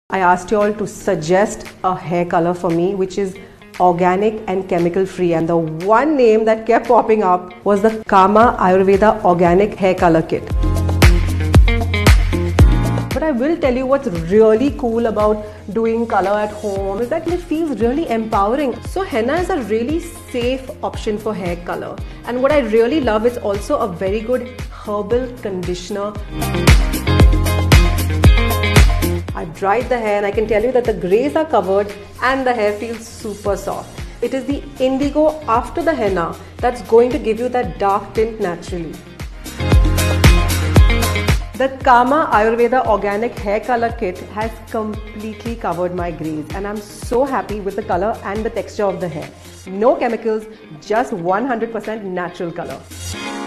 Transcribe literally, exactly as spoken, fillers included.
I asked you all to suggest a hair color for me which is organic and chemical free, and the one name that kept popping up was the Kama Ayurveda Organic Hair Color Kit. But I will tell you what's really cool about doing color at home is that it feels really empowering. So henna is a really safe option for hair color, and what I really love is also a very good herbal conditioner. I've dried the hair and I can tell you that the greys are covered and the hair feels super soft. It is the indigo after the henna that's going to give you that dark tint naturally. The Kama Ayurveda Organic Hair Color Kit has completely covered my greys, and I'm so happy with the color and the texture of the hair. No chemicals, just one hundred percent natural color.